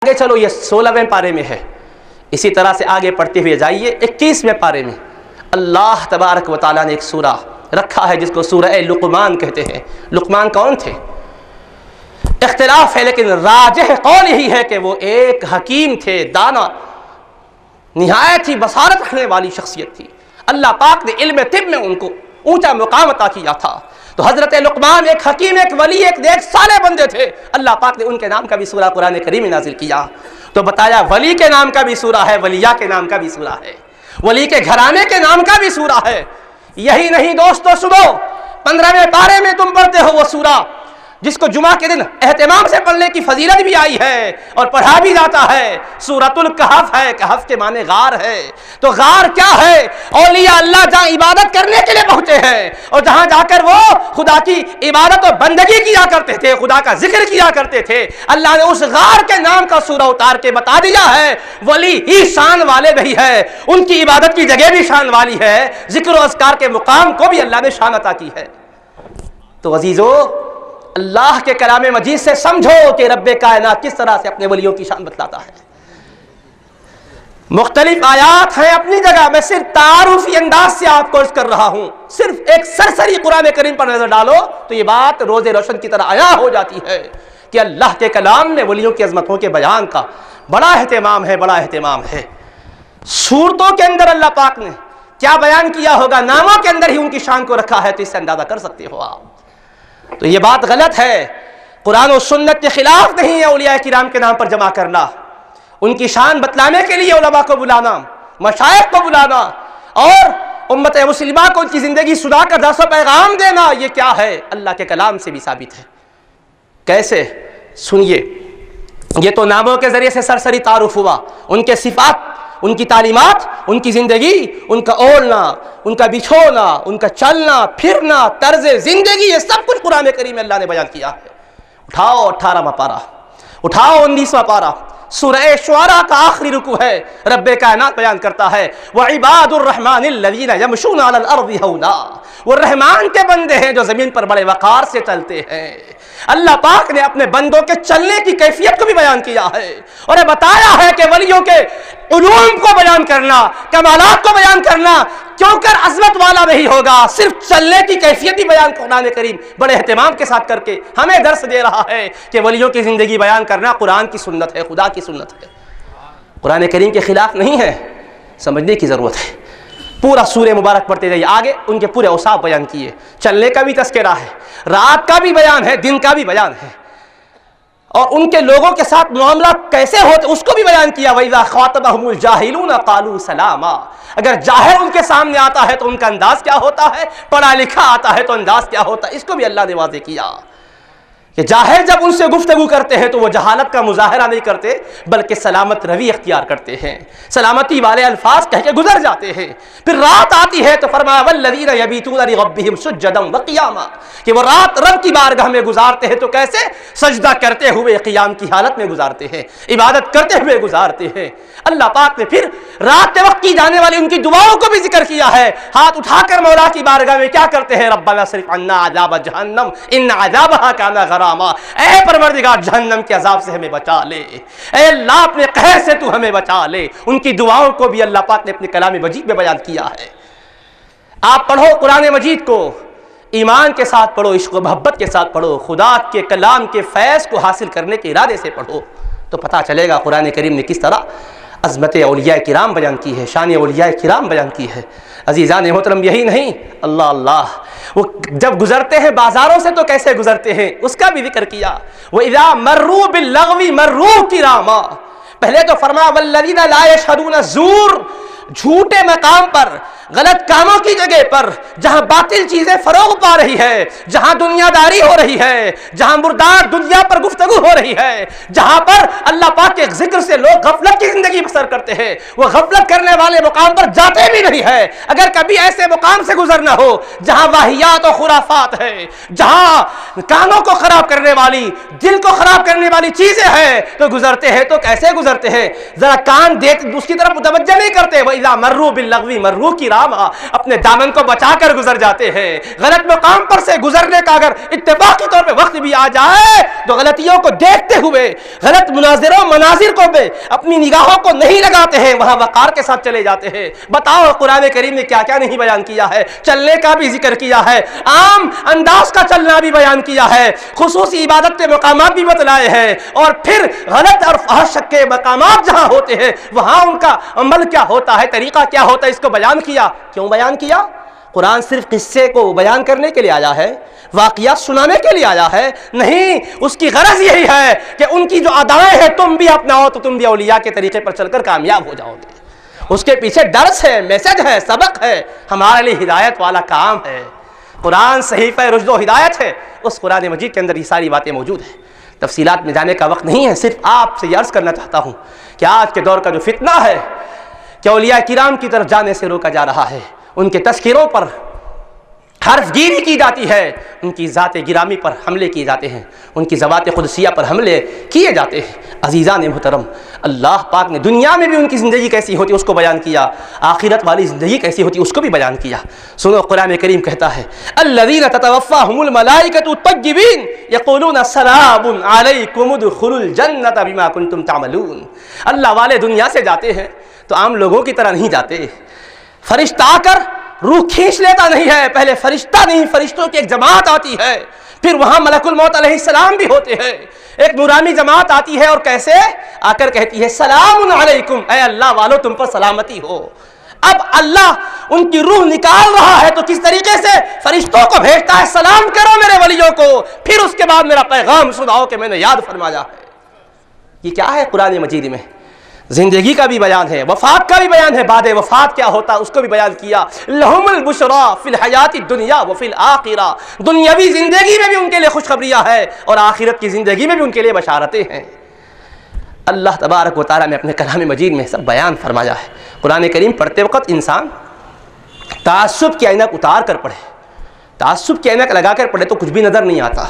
آگے چلو، یہ 16ویں پارے میں ہے، اسی طرح سے آگے پڑھتے ہوئے جائیے 21ویں پارے میں اللہ تبارک و تعالیٰ نے ایک سورہ رکھا ہے جس کو سورہ لقمان کہتے ہیں۔ لقمان کون تھے؟ اختلاف ہے، لیکن راجح قول یہی ہے کہ وہ ایک حکیم تھے، دانا، نہایت ہی بصارت رکھنے والی شخصیت تھی۔ اللہ پاک نے علم طب میں ان کو اونچا مقام عطا کیا تھا۔ تو حضرت لقمان ایک حکیم، ایک ولی، ایک نیک صالح بندے تھے۔ اللہ پاک نے ان کے نام کا بھی سورہ قرآن کریم میں نازل کیا، تو بتایا ولی کے نام کا بھی سورہ ہے، ولیہ کے نام کا بھی سورہ ہے، ولی کے گھرانے کے نام کا بھی سورہ ہے۔ یہی نہیں دوستو، سنو، 15ویں پارے میں تم پڑھتے ہو وہ سورہ جس کو جمعہ کے دن اہتمام سے پڑھنے کی فضیلت بھی آئی ہے اور پڑھا بھی جاتا ہے، سورۃ الکہف ہے۔ کہف کے معنی غار ہے، تو غار کیا ہے؟ اولیاء اللہ جہاں عبادت کرنے کے لیے پہنچے ہیں اور جہاں جا کر وہ خدا کی عبادت و بندگی کیا کرتے تھے، خدا کا ذکر کیا کرتے تھے، اللہ نے اس غار کے نام کا سورہ اتار کے بتا دیا ہے۔ ولی ہی شان والے نہیں ہے، ان کی عبادت کی جگہ بھی شان والی ہے، ذکر و اذکار کے مقام کو بھی اللہ نے شان عطا کی ہے۔ تو عزیزو، اللہ کے کلام مجید سے سمجھو کہ رب کائنات کس طرح سے اپنے ولیوں کی شان بتلاتا ہے۔ مختلف آیات ہیں اپنی جگہ، میں صرف تعارفی انداز سے آپ کو عرض کر رہا ہوں۔ صرف ایک سرسری قرآن کریم پر نظر ڈالو تو یہ بات روز روشن کی طرح عیاں ہو جاتی ہے کہ اللہ کے کلام میں ولیوں کی عظمتوں کے بیان کا بڑا اہتمام ہے، بڑا اہتمام ہے۔ صورتوں کے اندر اللہ پاک نے کیا بیان کیا ہوگا، ناموں کے اندر ہی ان کی شان کو رکھا ہے، تو اس سے اندازہ کر سکتے ہو آپ۔ تو یہ بات غلط ہے، قرآن و سنت کے خلاف نہیں ہے اولیاء کرام کے نام پر جمع کرنا، ان کی شان بتلانے کے لیے علماء کو بلانا، مشائخ کو بلانا اور امت مسلمہ کو ان کی زندگی سنا کر درس و پیغام دینا، یہ کیا ہے؟ اللہ کے کلام سے بھی ثابت ہے۔ کیسے؟ سنیے، یہ تو ناموں کے ذریعے سے سرسری تعارف ہوا، ان کے صفات، ان کی تعلیمات، ان کی زندگی، ان کا اوڑھنا، ان کا بچھونا، ان کا چلنا پھرنا، طرز زندگی، یہ سب کچھ قرآن کریم میں اللہ نے بیان کیا ہے۔ اٹھاؤ 18واں پارہ، اٹھاؤ 19واں پارہ، سورہ شعراء کا آخری رکوع ہے، رب کائنات بیان کرتا ہے وَعِبَادُ الرَّحْمَنِ الَّذِينَ يَمْشُونَ عَلَى الْأَرْضِ هَوْنًا، وہ رحمان کے بندے ہیں جو زمین پر بڑے وقار سے چلتے ہیں۔ اللہ پاک نے اپنے بندوں کے چلنے کی کیفیت کو بھی بیان کیا ہے اور یہ بتایا ہے کہ ولیوں کے علوم کو بیان کرنا، کمالات کو بیان کرنا کیوں کر عظمت والا نہیں ہوگا، صرف چلنے کی کیفیت ہی بیان قرآن کریم بڑے اہتمام کے ساتھ کر کے ہمیں درس دے رہا ہے کہ ولیوں کی زندگی بیان کرنا قرآن کی سنت ہے، خدا کی سنت ہے، قرآن کریم کے خلاف نہیں ہے، سمجھنے کی ضرورت ہے۔ پورا سورہ مبارک پڑھتے جائیے، آگے ان کے پورے اوصاف بیان کیے، چلنے کا بھی تذکرہ ہے، رات کا بھی بیان ہے، دن کا بھی بیان ہے، اور ان کے لوگوں کے ساتھ معاملات کیسے ہوتے اس کو بھی بیان کیا۔ وَإِذَا خَاطَبَهُمُ الْجَاهِلُونَ قَالُوا سَلَامًا، اگر جاہل ان کے سامنے آتا ہے تو ان کا انداز کیا ہوتا ہے، پڑھا لکھا آتا ہے تو انداز کیا ہوتا ہے، اس کو بھی اللہ نے واضح کیا کہ جاہل جب ان سے گفتگو کرتے ہیں تو وہ جہالت کا مظاہرہ نہیں کرتے بلکہ سلامت روی اختیار کرتے ہیں، سلامتی والے الفاظ کہہ کے گزر جاتے ہیں۔ پھر رات آتی ہے تو فرمایا وَالَّذِينَ يَبِيتُونَ لِرَبِّهِمْ سُجَّدًا وَقِيَامًا، کہ وہ رات رب کی بارگاہ میں گزارتے ہیں تو کیسے؟ سجدہ کرتے ہوئے، قیام کی حالت میں گزارتے ہیں، عبادت کرتے ہوئے گزارتے ہیں۔ اللہ پاک نے پھر رات وقت کی جانے والی ان کی دعاؤں کو بھی ذکر کیا ہے، ہاتھ اٹھا کر مولا کی بارگاہ میں کیا کرتے ہیں؟ ربنا اصرف عنا عذاب جہنم ان عذابها کان غراما، اے پروردگار جہنم کے عذاب سے ہمیں بچا لے، اے اللہ اپنے قہر سے تو ہمیں بچا لے۔ ان کی دعاؤں کو بھی اللہ پاک نے اپنے کلام مجید میں بیان کیا ہے۔ آپ پڑھو قرآن مجید کو، ایمان کے ساتھ پڑھو، عشق و محبت کے ساتھ پڑھو، خدا کے کلام کے فیض کو حاصل کرنے کے ارادے سے پڑھو، تو پتہ چلے گا قرآن کریم نے کس طرح عظمت اولیاء کرام بیان کی ہے، شان اولیاء کرام بیان کی ہے۔ عزیزان محترم، یہی نہیں، اللہ اللہ، وہ جب گزرتے ہیں بازاروں سے تو کیسے گزرتے ہیں اس کا بھی ذکر کیا۔ وَإِذَا مَرُّوا بِاللَّغْوِ مَرُّوا كِرَامًا، پہلے تو فرمایا وَالَّذِينَ لَا يَشْهَدُونَ الزُّورَ، جھوٹے مقام پر، غلط کاموں کی جگہ پر، جہاں باطل چیزیں فروغ پا رہی ہے، جہاں دنیا داری ہو رہی ہے، جہاں مردار دنیا پر گفتگو ہو رہی ہے، جہاں پر اللہ پاک کے ذکر سے لوگ غفلت کی زندگی بسر کرتے ہیں، وہ غفلت کرنے والے مقام پر جاتے بھی نہیں ہے۔ اگر کبھی ایسے مقام سے گزرنا ہو جہاں واہیات و خرافات ہے، جہاں کانوں کو خراب کرنے والی، دل کو خراب کرنے والی چیزیں ہیں، تو گزرتے ہیں تو کیسے گزرتے ہیں؟ ذرا کان دیکھ اس کی طرف متوجہ نہیں کرتے۔ وَإِذَا مَرُّوا بِاللَّغْوِ مَرُّوا كِرَامًا، کرامہ اپنے دامن کو بچا کر گزر جاتے ہیں. غلط مقام پر سے گزرنے کا اگر اتفاقی طور پہ وقت بھی آ جائے تو غلطیوں کو دیکھتے ہوئے غلط مناظروں مناظر کو بھی اپنی نگاہوں کو نہیں لگاتے ہیں, وہاں وقار کے ساتھ چلے جاتے ہیں. بتاؤ قرآن کریم نے کیا کیا نہیں بیان کیا ہے. چلنے کا بھی ذکر کیا ہے, عام انداز کا چلنا بھی بیان کیا ہے, خصوصی عبادت کے مقامات بھی بتلائے ہیں, اور پھر غلط اور فحش کے مقامات جہاں ہوتے ہیں وہاں ان کا عمل کیا ہوتا ہے, طریقہ کیا ہوتا ہے, اس کو بیان کیا. کیوں بیان کیا؟ قرآن صرف قصے کو بیان کرنے کے لیے آیا ہے, واقعات سنانے کے لیے آیا ہے؟ نہیں, اس کی غرض یہی ہے کہ ان کی جو ادائیں ہیں تم بھی اپناؤ تو تم بھی اولیاء کے طریقے پر چل کر کامیاب ہو جاؤ گے. اس کے پیچھے درس ہے, میسج ہے, سبق ہے, ہمارے لیے ہدایت والا کام ہے. قرآن صحیفہ رشد و ہدایت ہے, اس قرآن مجید کے اندر یہ ساری باتیں موجود ہیں. تفصیلات میں جانے کا وقت نہیں ہے, صرف آپ سے یہ عرض کرنا چاہتا ہوں کہ آج کے دور کا جو فتنہ ہے کہ اولیاء کرام کی طرف جانے سے روکا جا رہا ہے, ان کے تذکروں پر حرف گیری کی جاتی ہے, ان کی ذات گرامی پر حملے کیے جاتے ہیں, ان کی ذوات قدسیہ پر حملے کیے جاتے ہیں. عزیزان محترم, اللہ پاک نے دنیا میں بھی ان کی زندگی کیسی ہوتی اس کو بیان کیا, آخرت والی زندگی کیسی ہوتی اس کو بھی بیان کیا. سنو, قرآن کریم کہتا ہے الذین تتوفاہم الملائکۃ طیبین یقولون سلام علیکم ادخلوا الجنۃ بما کنتم تعملون. اللہ والے دنیا سے جاتے ہیں تو عام لوگوں کی طرح نہیں جاتے, فرشتہ آ کر روح کھینچ لیتا نہیں ہے. پہلے فرشتہ نہیں, فرشتوں کی ایک جماعت آتی ہے, پھر وہاں ملک الموت علیہ السلام بھی ہوتے ہیں. ایک نورانی جماعت آتی ہے اور کیسے آ کر کہتی ہے سلام علیکم, اے اللہ والو تم پر سلامتی ہو. اب اللہ ان کی روح نکال رہا ہے تو کس طریقے سے فرشتوں کو بھیجتا ہے, سلام کرو میرے ولیوں کو, پھر اس کے بعد میرا پیغام سناؤ کہ میں نے یاد فرمایا ہے. یہ کیا ہے قرآن مجید میں؟ زندگی کا بھی بیان ہے, وفات کا بھی بیان ہے, بعد وفات کیا ہوتا اس کو بھی بیان کیا. لہم البشرا فی الحیات الدنیا وفی الآخرہ, دنیاوی زندگی میں بھی ان کے لیے خوشخبریاں ہے اور آخرت کی زندگی میں بھی ان کے لیے بشارتیں ہیں. اللہ تبارک و تعالیٰ نے اپنے کلام مجید میں سب بیان فرمایا ہے. قرآن کریم پڑھتے وقت انسان تعصب کی عینک اتار کر پڑھے, تعصب کی عینک لگا کر پڑھے تو کچھ بھی نظر نہیں آتا.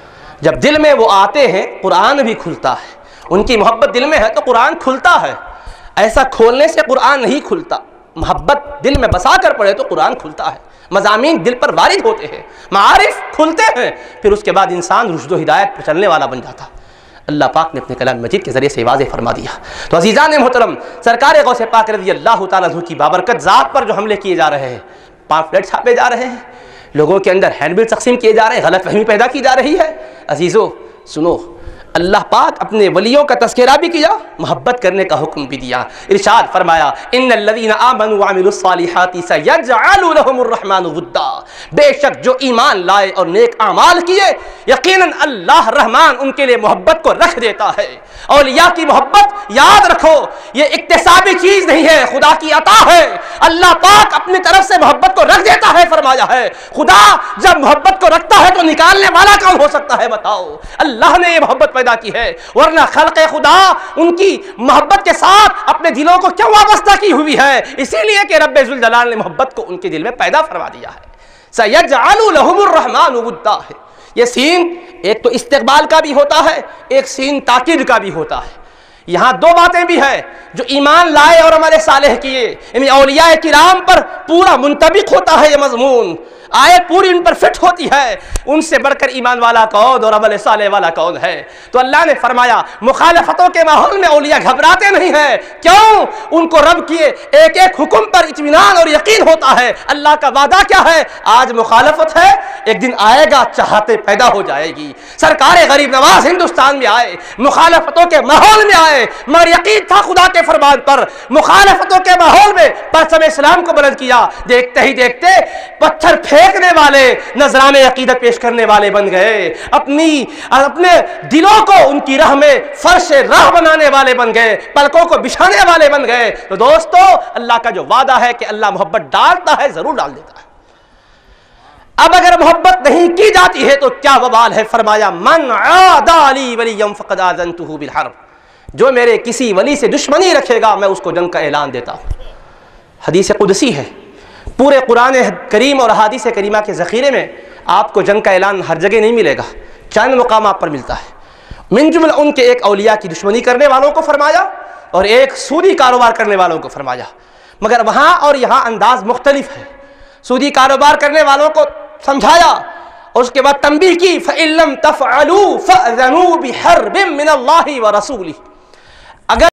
جب دل میں وہ آتے ہیں قرآن بھی کھلتا ہے, ان کی محبت دل میں ہے تو قرآن کھلتا ہے. ایسا کھولنے سے قرآن نہیں کھلتا, محبت دل میں بسا کر پڑھے تو قرآن کھلتا ہے. مضامین دل پر وارد ہوتے ہیں, معارف کھلتے ہیں, پھر اس کے بعد انسان رشد و ہدایت پر چلنے والا بن جاتا. اللہ پاک نے اپنے کلام مجید کے ذریعے سے واضح فرما دیا. تو عزیزان محترم, سرکار غوث پاک رضی اللہ تعالیٰ عنہ کی بابرکت ذات پر جو حملے کیے جا رہے ہیں, پامفلیٹ چھاپے جا رہے ہیں, لوگوں کے اندر ہینڈ بل تقسیم کیے جا رہے ہیں, غلط فہمی پیدا کی جا رہی ہے. عزیزو سنو, اللہ پاک اپنے ولیوں کا تذکرہ بھی کیا, محبت کرنے کا حکم بھی دیا. ارشاد فرمایا ان الذین آمنوا وعملوا الصالحات سیجعل لهم الرحمن ودا, بے شک جو ایمان لائے اور نیک اعمال کیے یقیناً اللہ رحمان ان کے لیے محبت کو رکھ دیتا ہے. اولیاء کی محبت یاد رکھو یہ اکتسابی چیز نہیں ہے, خدا کی عطا ہے. اللہ پاک اپنی طرف سے محبت کو رکھ دیتا ہے. فرمایا ہے خدا جب محبت کو رکھتا ہے تو نکالنے والا کون ہو سکتا ہے؟ بتاؤ, اللہ نے یہ محبت پیدا کی ہے, ورنہ خلق خدا ان کی محبت کے ساتھ اپنے دلوں کو کیوں وابستہ کی ہوئی ہے؟ اسی لیے کہ رب ذوالجلال نے محبت کو ان کے دل میں پیدا فرما دیا ہے. سیجعل لهم الرحمن ودا ہے. یہ سین ایک تو استقبال کا بھی ہوتا ہے, ایک سین تاکید کا بھی ہوتا ہے. یہاں دو باتیں بھی ہیں, جو ایمان لائے اور عمل صالح کیے, یعنی اولیاء کرام پر پورا منطبق ہوتا ہے یہ مضمون, آیت پوری ان پر فٹ ہوتی ہے. ان سے بڑھ کر ایمان والا کون اور عمل صالح والا کون ہے؟ تو اللہ نے فرمایا مخالفتوں کے ماحول میں اولیاء گھبراتے نہیں ہیں. کیوں؟ ان کو رب کیے ایک ایک حکم پر اطمینان اور یقین ہوتا ہے. اللہ کا وعدہ کیا ہے؟ آج مخالفت ہے, ایک دن آئے گا چاہتے پیدا ہو جائے گی. سرکار غریب نواز ہندوستان میں آئے, مخالفتوں کے ماحول میں آئے, مگر یقین تھا خدا کے فرمان پر. مخالفتوں کے ماحول میں پرچم اسلام کو بلند کیا, دیکھتے ہی دیکھتے پتھر پھینکنے والے نذرانے عقیدت پیش کرنے والے بن گئے, اپنے دلوں کو ان کی راہ میں فرش راہ بنانے والے بن گئے, پلکوں کو بچھانے والے بن گئے. تو دوستو اللہ کا جو وعدہ ہے کہ اللہ محبت ڈالتا ہے, ضرور ڈال دیتا ہے. اب اگر محبت نہیں کی جاتی ہے تو کیا وبال ہے؟ فرمایا من عادى لي وليا فقد آذنته بالحرب, جو میرے کسی ولی سے دشمنی رکھے گا میں اس کو جنگ کا اعلان دیتا ہوں. حدیث قدسی ہے, پورے قرآن کریم اور احادیث کریمہ کے ذخیرے میں آپ کو جنگ کا اعلان ہر جگہ نہیں ملے گا, چند مقامات پر ملتا ہے. من جملہ ان کے ایک اولیاء کی دشمنی کرنے والوں کو فرمایا اور ایک سودی کاروبار کرنے والوں کو فرمایا. مگر وہاں اور یہاں انداز مختلف ہے. سودی کاروبار کرنے والوں کو سمجھایا اور اس کے بعد تنبیہ کی فَإِن لَّمْ تَفْعَلُوا فَأْذَنُوا بِحَرْبٍ مِّنَ اللَّهِ وَرَسُولِهِ.